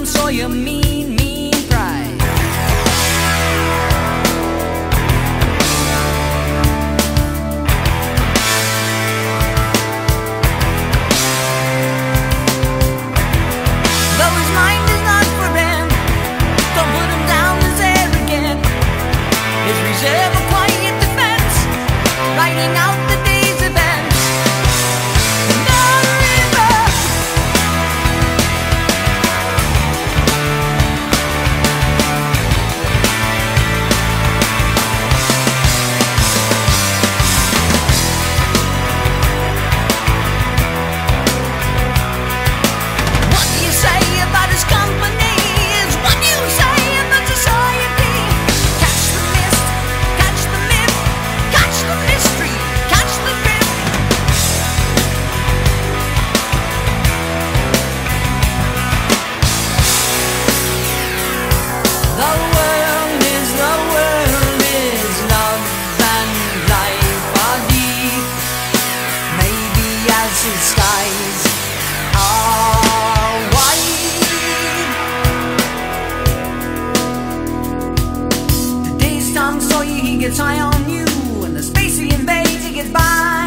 saw your mean, mean pride. Though his mind is not for him, don't put him down as arrogant. His reserve a quiet defense, writing out the day's events. His skies are wide. The day's Tom Sawyer, he gets high on you, and the space he invades, he gets by.